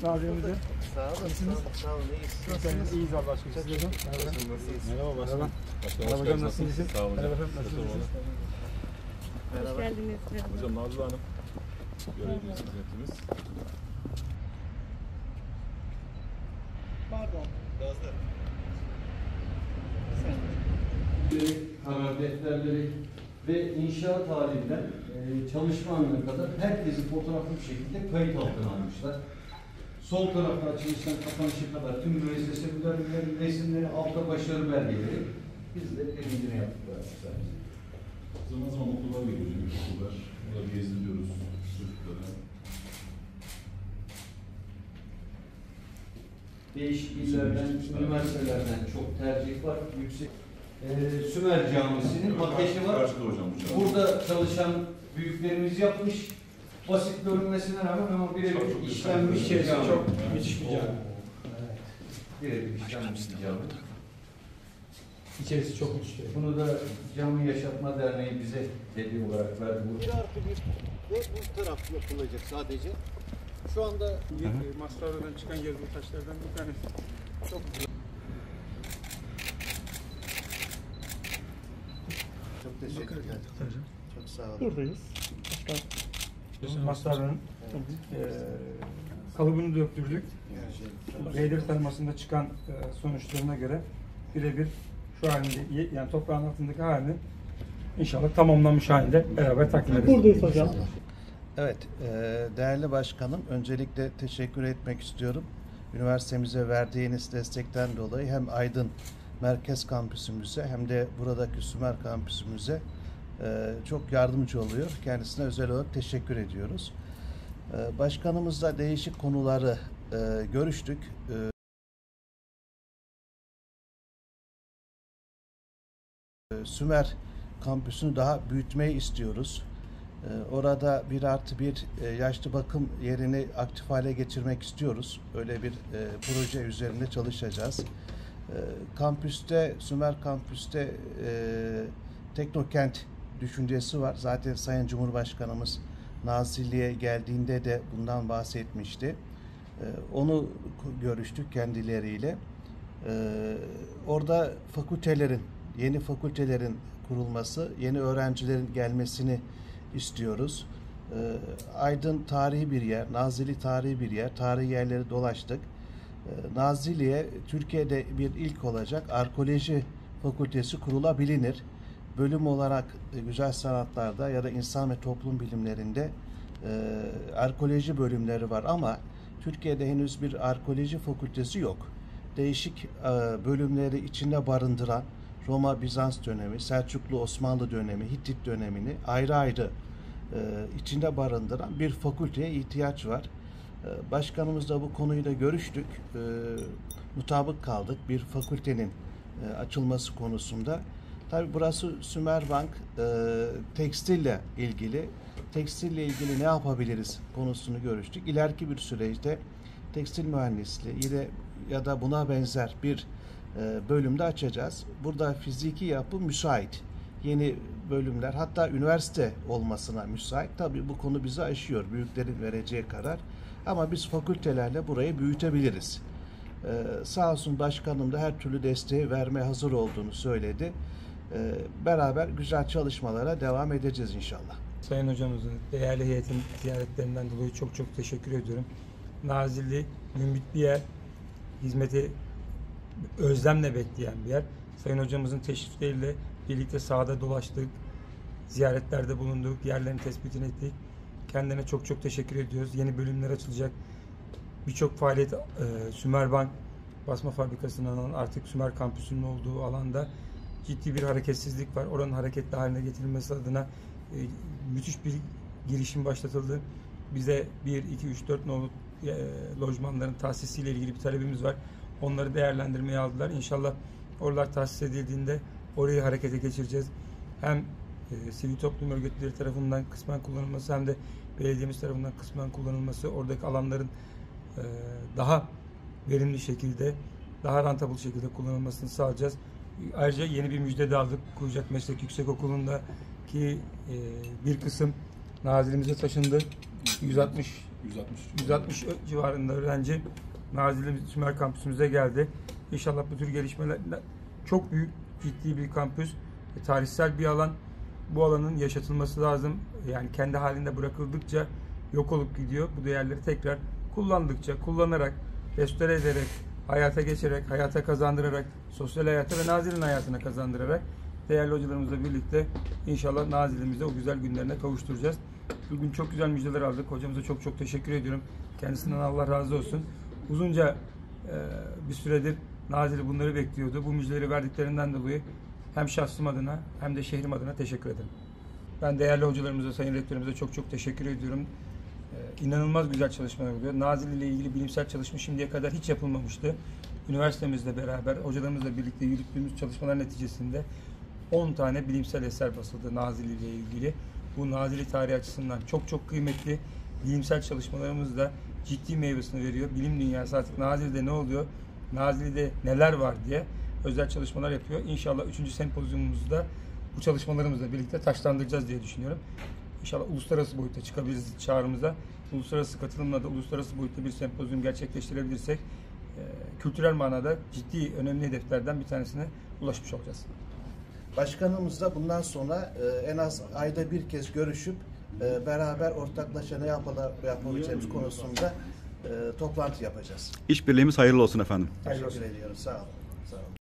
Nazilimize. Sağ olun. Sağ olun. İyisiniz. İyiyiz Allah aşkına. Siz de. Merhaba başkanım. Merhaba hocam, nasılsınız? Sağ olun. Merhaba efendim, nasılsınız? Hoş geldiniz. Hocam Nazlı Hanım. Görevimiz, hizmetimiz. Pardon. Gözler. Karar defterleri ve inşaat halinden çalışma anına kadar herkesi fotoğraflı bir şekilde kayıt altına almışlar. Sol tarafta açılıştan kapanışa kadar tüm müesseselerinin resimleri, altta başarı belgeleri biz de elincine yaptık sadece. Zaman zaman okullar geliyor. Okullar. Burada gezdiriyoruz çocuklara. Değişik illerden, üniversitelerden çok tercih var. Yüksek Sümer Camisi'nin ateşi var. Karşıda hocam bu cami. Burada çalışan büyüklerimiz yapmış. Basit görünmesine rağmen ama birebir işlenmiş İçerisi cami. çok müthiş bir cami. Evet. Birebir işlenmiş bir cami. İçerisi çok müthiş. Bunu da Cami Yaşatma Derneği bize hediye olarak verdi. 1+1 ve bu taraf yapılacak sadece. Şu anda Masrara'dan çıkan yazılı taşlardan bir tanesi. çok teşekkür ederim. Çok sağ olun. Buradayız. Masrara'nın kalıbını döktürdük. Beyleri sarmasında çıkan sonuçlarına göre birebir şu halinde, yani toprağın altındaki halini inşallah tamamlanmış halinde beraber takdim edeceğiz. Buradayız hocam. Evet, değerli başkanım, öncelikle teşekkür etmek istiyorum. Üniversitemize verdiğiniz destekten dolayı hem Aydın Merkez Kampüsümüze hem de buradaki Sümer Kampüsümüze çok yardımcı oluyor. Kendisine özel olarak teşekkür ediyoruz. Başkanımızla değişik konuları görüştük. Sümer Kampüsünü daha büyütmeyi istiyoruz. Orada 1+1 yaşlı bakım yerini aktif hale getirmek istiyoruz. Öyle bir proje üzerinde çalışacağız. Kampüste, Sümer Kampüs'te Teknokent düşüncesi var. Zaten Sayın Cumhurbaşkanımız Nazilli'ye geldiğinde de bundan bahsetmişti. Onu görüştük kendileriyle. Orada yeni fakültelerin kurulması, yeni öğrencilerin gelmesini istiyoruz. Aydın tarihi bir yer, Nazilli tarihi bir yer. Tarihi yerleri dolaştık. Nazilli'ye Türkiye'de bir ilk olacak arkeoloji fakültesi kurulabilir. Bölüm olarak güzel sanatlarda ya da insan ve toplum bilimlerinde arkeoloji bölümleri var ama Türkiye'de henüz bir arkeoloji fakültesi yok. Değişik bölümleri içinde barındıran Roma, Bizans dönemi, Selçuklu, Osmanlı dönemi, Hittit dönemini ayrı ayrı içinde barındıran bir fakülteye ihtiyaç var. Başkanımızla bu konuyu da görüştük. Mutabık kaldık bir fakültenin açılması konusunda. Tabii burası Sümerbank tekstille ilgili. Tekstille ilgili ne yapabiliriz konusunu görüştük. İleriki bir süreçte tekstil mühendisliği ya da buna benzer bir bölümde açacağız. Burada fiziki yapı müsait. Yeni bölümler, hatta üniversite olmasına müsait. Tabii bu konu bizi aşıyor. Büyüklerin vereceği karar. Ama biz fakültelerle burayı büyütebiliriz. Sağ olsun başkanım da her türlü desteği vermeye hazır olduğunu söyledi. Beraber güzel çalışmalara devam edeceğiz inşallah. Sayın hocamızın değerli heyetin ziyaretlerinden dolayı çok çok teşekkür ediyorum. Nazilli mümbit bir yer. Hizmeti özlemle bekleyen bir yer. Sayın hocamızın teşrifleriyle birlikte sahada dolaştık. Ziyaretlerde bulunduk. Yerlerin tespitini ettik. Kendine çok çok teşekkür ediyoruz. Yeni bölümler açılacak. Birçok faaliyet Sümerbank basma fabrikasının artık Sümer Kampüsü'nün olduğu alanda ciddi bir hareketsizlik var. Oranın hareketli haline getirilmesi adına müthiş bir girişim başlatıldı. Bize 1, 2, 3, 4 nolu lojmanların tahsisiyle ilgili bir talebimiz var. Onları değerlendirmeye aldılar. İnşallah oralar tahsis edildiğinde orayı harekete geçireceğiz. Hem sivil toplum örgütleri tarafından kısmen kullanılması hem de belediyemiz tarafından kısmen kullanılması, oradaki alanların daha verimli şekilde, daha rentable şekilde kullanılmasını sağlayacağız. Ayrıca yeni bir müjde de aldık. Kuyucak Meslek Yüksekokulu'nda ki bir kısım Nazilli'mize taşındı. 160 160 civarında öğrenci Nazilli Sümer kampüsümüze geldi. İnşallah bu tür gelişmelerle çok büyük, ciddi bir kampüs, tarihsel bir alan. Bu alanın yaşatılması lazım. Yani kendi halinde bırakıldıkça yok olup gidiyor. Bu değerleri tekrar kullandıkça, kullanarak, restore ederek, hayata geçerek, hayata kazandırarak, sosyal hayata ve Nazilli'nin hayatına kazandırarak değerli hocalarımızla birlikte inşallah Nazilli'mize o güzel günlerine kavuşturacağız. Bugün çok güzel müjdeler aldık. Hocamıza çok çok teşekkür ediyorum. Kendisinden Allah razı olsun. Uzunca bir süredir Nazilli bunları bekliyordu. Bu müjdeleri verdiklerinden dolayı hem şahsım adına hem de şehrim adına teşekkür ederim. Ben değerli hocalarımıza, sayın rektörümüze çok çok teşekkür ediyorum. İnanılmaz güzel çalışmalar oluyor. Nazilli ile ilgili bilimsel çalışma şimdiye kadar hiç yapılmamıştı. Üniversitemizle beraber, hocalarımızla birlikte yürüttüğümüz çalışmalar neticesinde 10 tane bilimsel eser basıldı Nazilli ile ilgili. Bu Nazilli tarihi açısından çok çok kıymetli. Bilimsel çalışmalarımız da ciddi meyvesini veriyor. Bilim dünyası artık Nazilli'de ne oluyor, Nazilli'de neler var diye özel çalışmalar yapıyor. İnşallah 3. sempozyumumuzda bu çalışmalarımızla birlikte taşlandıracağız diye düşünüyorum. İnşallah uluslararası boyutta çıkabiliriz çağrımıza. Uluslararası katılımla da uluslararası boyutta bir sempozyum gerçekleştirebilirsek kültürel manada ciddi, önemli hedeflerden bir tanesine ulaşmış olacağız. Başkanımızla bundan sonra en az ayda bir kez görüşüp beraber ortaklaşa ne yapabileceğimiz konusunda toplantı yapacağız. İşbirliğimiz hayırlı olsun efendim. Teşekkür ediyoruz. Sağ olun. Sağ olun.